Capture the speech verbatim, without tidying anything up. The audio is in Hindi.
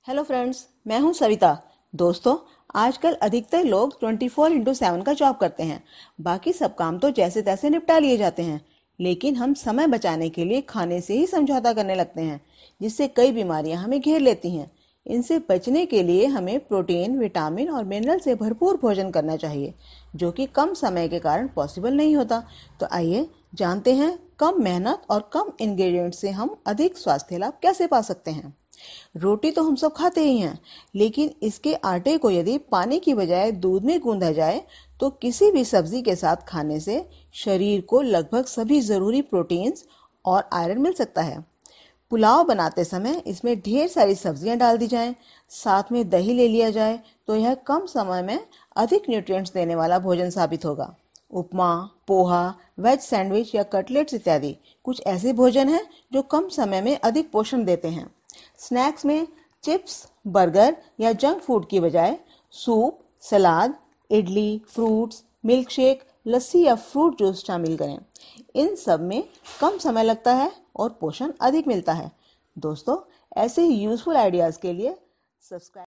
हेलो फ्रेंड्स, मैं हूं सविता। दोस्तों, आजकल अधिकतर लोग ट्वेंटी फोर इंटू सेवन का जॉब करते हैं। बाकी सब काम तो जैसे तैसे निपटा लिए जाते हैं, लेकिन हम समय बचाने के लिए खाने से ही समझौता करने लगते हैं, जिससे कई बीमारियां हमें घेर लेती हैं। इनसे बचने के लिए हमें प्रोटीन, विटामिन और मिनरल से भरपूर भोजन करना चाहिए, जो कि कम समय के कारण पॉसिबल नहीं होता। तो आइए जानते हैं कम मेहनत और कम इंग्रेडिएंट से हम अधिक स्वास्थ्य लाभ कैसे पा सकते हैं। रोटी तो हम सब खाते ही हैं, लेकिन इसके आटे को यदि पानी की बजाय दूध में गूंधा जाए तो किसी भी सब्जी के साथ खाने से शरीर को लगभग सभी जरूरी प्रोटीन्स और आयरन मिल सकता है। पुलाव बनाते समय इसमें ढेर सारी सब्जियां डाल दी जाएं, साथ में दही ले लिया जाए तो यह कम समय में अधिक न्यूट्रिएंट्स देने वाला भोजन साबित होगा। उपमा, पोहा, वेज सैंडविच या कटलेट्स इत्यादि कुछ ऐसे भोजन हैं जो कम समय में अधिक पोषण देते हैं। स्नैक्स में चिप्स, बर्गर या जंक फूड की बजाय soup, salad, idli, fruits, milkshake, lassi या फ्रूट जूस शामिल करें। इन सब में कम समय लगता है और पोषण अधिक मिलता है। दोस्तों, ऐसे ही यूजफुल आइडियाज के लिए सब्सक्राइब